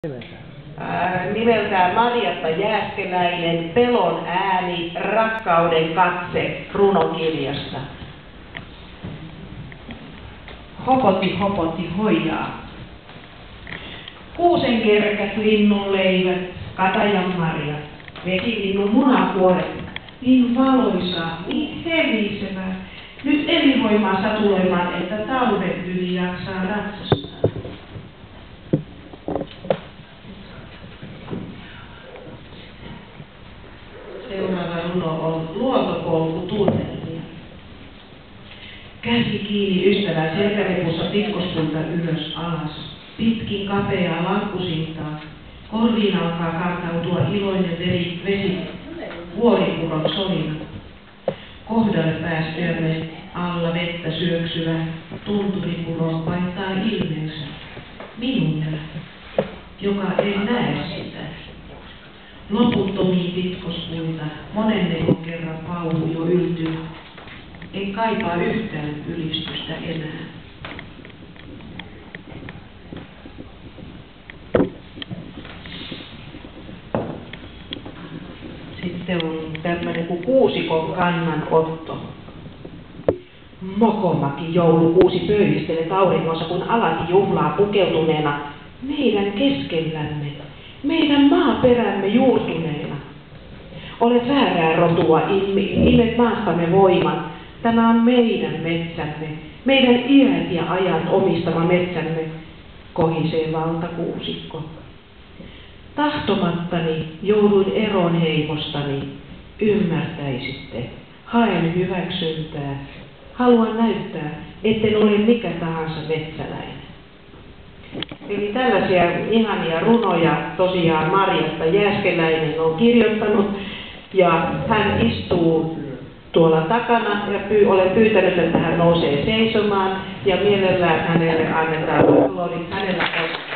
Nimeltään Marjatta Jääskeläinen, Pelon ääni, rakkauden katse runokirjasta. Hopoti, hopoti, hoijaa. Kuusenkerkät, linnunleivät, katajan marjat, vesilinnun munakuoret, niin valoisaa, niin helisevää. Nyt elinvoimaa satuloimaan, että talven yli jaksaa ratsastaa. Seuraava runo on Luontopolkutunnelmia. Käsi kiinni ystävän selkärepussa pitkospuilta ylös alas. Pitkin kapeaa lankkusintaa. Korviin alkaa kantautua iloinen vesi, vuoripuron solina. Kohdalle päästyämme alla vettä syöksyvä tunturipuro vaihtaa ilmeensä minulle, joka en näe sitä. Loputtomiin pitkospuita, monennekon kerran pauhu jo yltyy. En kaipaa yhtään ylistystä enää. Sitten on tämmöinen kuin kuusikon kannanotto. Mokomaki joulukuusi pöyhistelee auringossa, kun alati juhlaa pukeutuneena meidän keskellämme, meidän maaperämme juurtuneena. Olet väärää rotua, imet maastamme voiman. Tämä on meidän metsämme, meidän iät ja ajat omistama metsämme, kohisee valtakuusikko. Tahtomattani jouduin eroon heimostani, ymmärtäisitte, haen hyväksyntää, haluan näyttää, etten ole mikä tahansa metsäläinen. Eli tällaisia ihania runoja tosiaan Marjatta Jääskeläinen on kirjoittanut, ja hän istuu tuolla takana ja olen pyytänyt, että hän nousee seisomaan ja mielellään hänelle annetaan hänellä